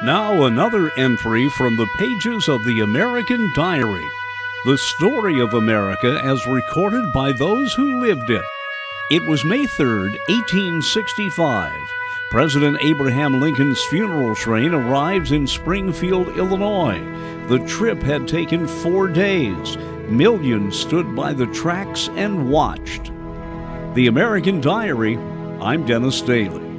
Now another entry from the pages of the American Diary, the story of America as recorded by those who lived it. It was May 3rd, 1865. President Abraham Lincoln's funeral train arrives in Springfield, Illinois. The trip had taken 4 days. Millions stood by the tracks and watched. The American Diary, I'm Dennis Daly.